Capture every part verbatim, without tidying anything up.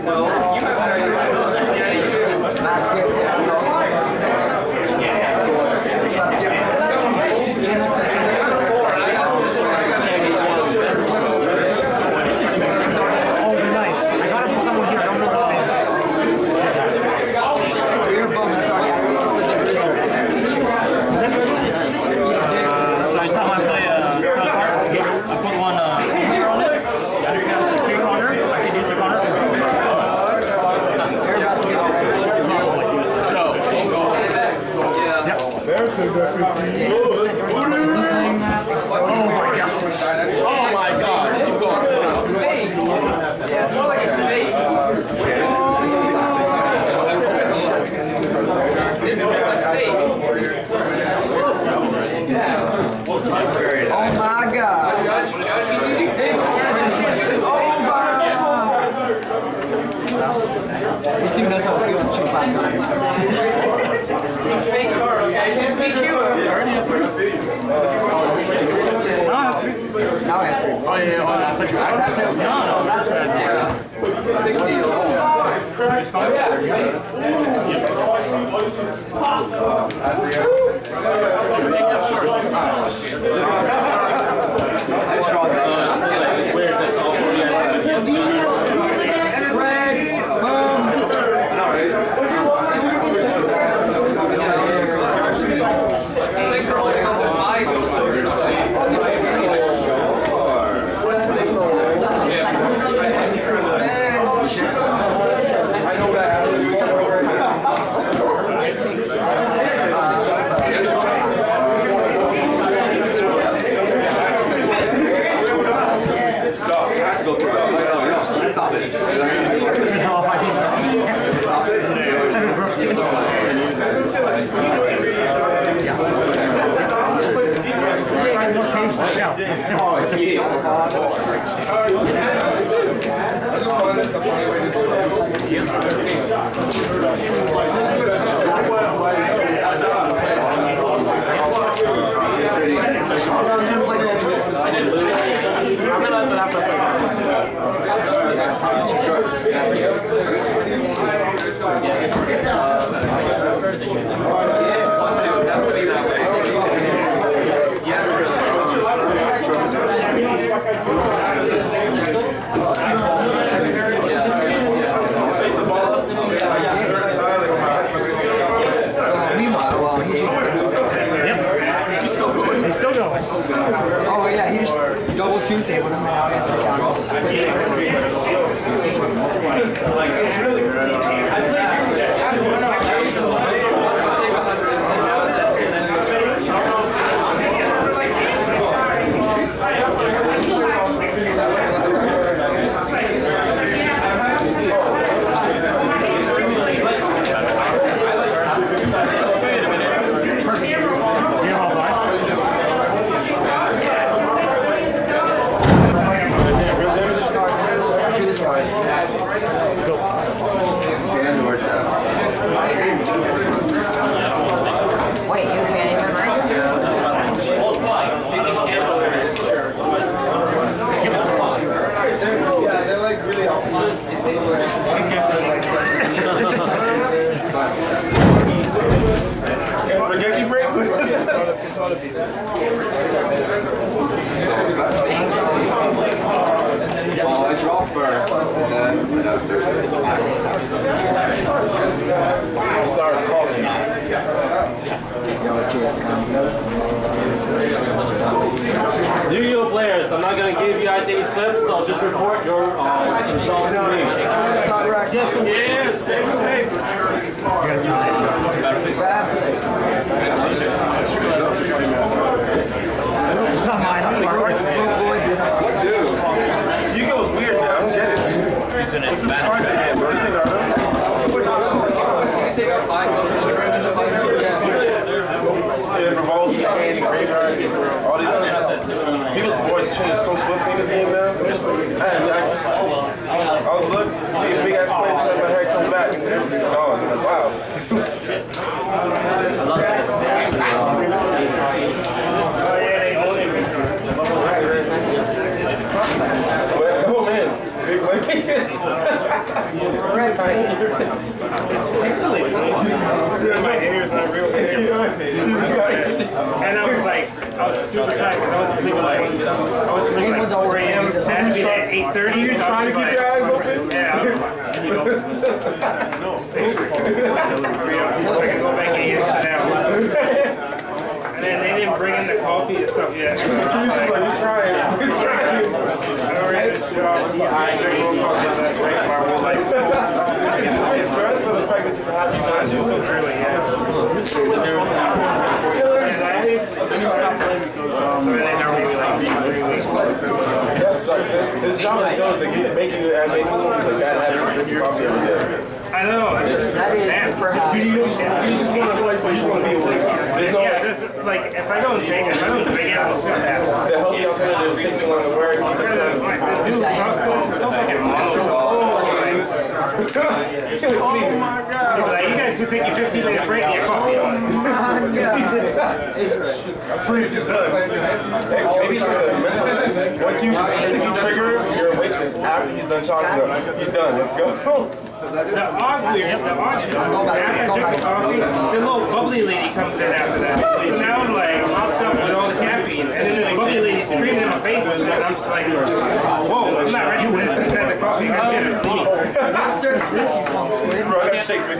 This dude knows how it feels to shoot five nine. Now he has three. Oh, yeah, yeah. That's it. No, no, that's it. Oh yeah, he just double two tabled him and now he has three counters. Well, I draw first, and then no service. Stars called me. Yu-Gi-Oh players, I'm not going to give you guys any slips, I'll just report your uh, results to me. Yes, save the paper. Not mine, I'm Dude, Yu-Gi-Oh's weird, man. I don't get it. What's this card again, bro? This ain't Naruto. Yeah, revolves, cane, graveyard, all these things. People's boys change so swiftly in this game now. And I, I'll look, see a big ass play, turn my hair, come back, and everything's gone. I'm like, wow. I love that. Oh man, big money. My hair's not real hair. And I was like, I was super tired because I went to sleep at like, I went to sleep at four A M Saturday at eight thirty. You trying to keep your eyes open? Yeah, I was like, no, stay free. Hurry up, I can go back and eat it now. And then they didn't bring in the coffee and stuff yet. So I was like, You're trying. You're trying. I already had this job. I drink more coffee than I drink my whole life. I'm stressed with the fact that you're happy. It's just so early, yeah. That sucks, man. This job like those, they make you and make movies like bad habits and drink your coffee every day. I know. That is super hot. You just want to, you just want to be awake. There's no Yeah, that's, like, if I don't take it, if I don't drink it, I'll sit back. the healthy alternatives take too long to work. You just Like, this dude talks to us, it's so fucking monotone. Please. Like, you guys could take your fifteen minute break and get coffee on. Please, it's done. Maybe it's like a mental. Once you, once you trigger your awakeness after he's done talking, he's done. Let's go. The odd weird, the odd after I drink the coffee, the little bubbly lady comes in after that. So now I'm like, I'm stuck with all the caffeine, and then this bubbly lady screams in my face, and I'm just like, whoa, I'm not ready for this. Inside the coffee, I'm getting it. What search this you call squid? Bro, that shakes me. So,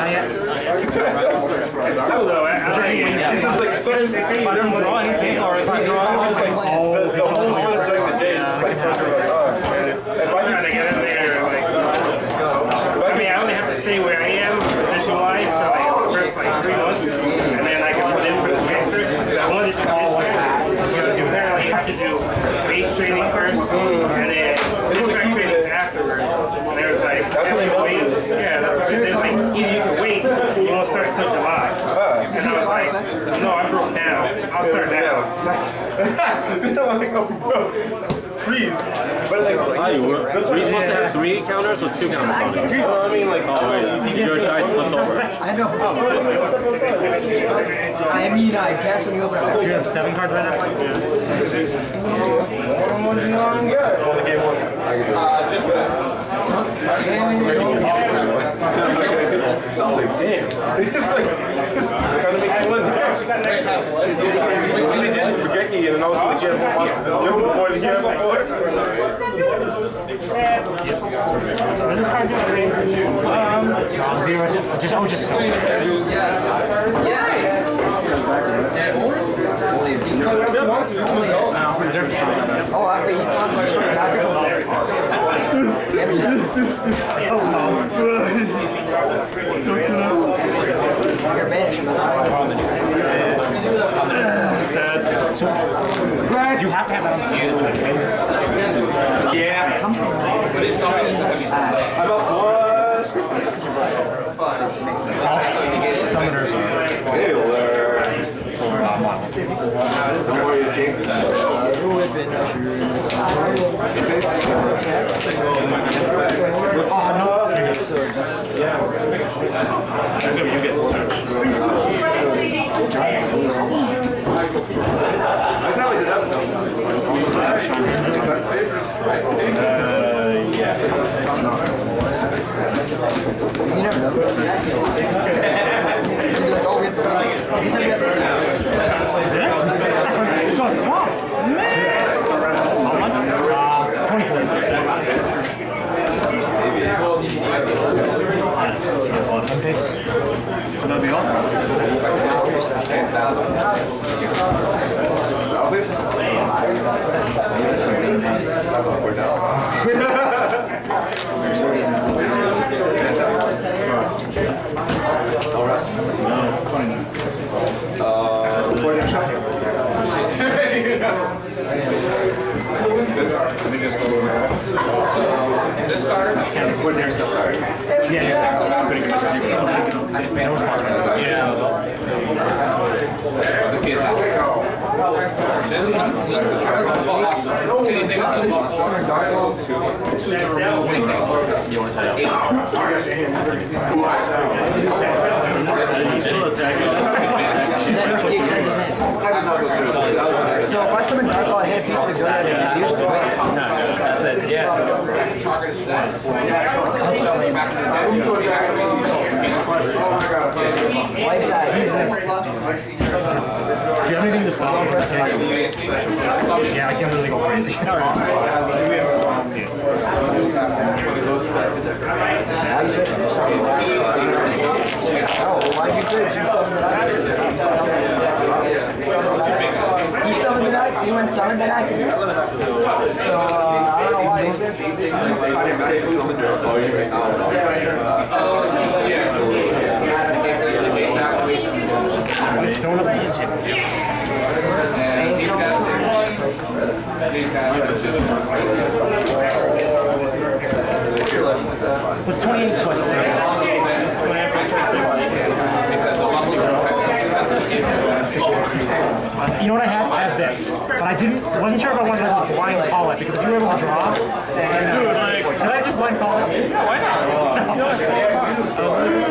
I, I, This is like certain. If I don't draw anything, or if I draw, Just like the, the whole setup during the day is just like first you're like, oh, if I trying can to see get in there, like, I mean, I only have to stay where I am, position-wise, for like the first like three months, and then I can put in for the transfer. Because I wanted to do this way. Because to do that, like, you have to do base training first, and then distract trainings afterwards. And there was like, That's what they know. wait. Yeah, that's what there's like, either you can wait, or you won't start until July. And I was like, no, I broke now. I'll start now. like, oh, bro, please. But it's like, Are you supposed to have three counters or two counters? I mean, like, Oh, wait. Your dice flipped over. I know. I mean, I guess when you open up. Do you have seven cards right now? only game one. I was like, damn. It's like, this kind of makes you wonder. We really did it for Geki, and also the kid more monsters than the other boy the year before. Is this card good? Um, Zero. Just, oh, just go. Oh, I wait, he wants to start back. You're banished. Sad. So, you have to have that on the field. Yeah. But it's something that's bad. All summoners are for uh, models. Don't worry, Jake. Oh, no. You get the search. That's how we did that stuff. Uh, yeah. You never know. You'd be like, oh, we have to. He said we have to. This? Man! How much? Uh, twenty-four. Would that be all? Elvis? That's all we're down. Uh, recording shot. Let me just go over. So, this card, what's your stuff? Sorry. Yeah, yeah. No response right now. Yeah. Okay, this one. Summer Dark Ball. You want to say it? He extends his hand. So if I summon Dark Ball, I hit a piece of Exodia to induce. No, that's it. Yeah. you have anything to stop me? Yeah, I can't really go crazy. How you say that? Oh, why did you say you summoned it out? You summoned it out? You went summoned it out? So, uh, I don't know why you said It's throwing up the engine. What's twenty-eight plus thirty? You know what I had? I had this, but I didn't. wasn't sure if I wanted to blind call it because if you were able to draw, and uh, dude, like, should I just blind call it? Yeah, why not?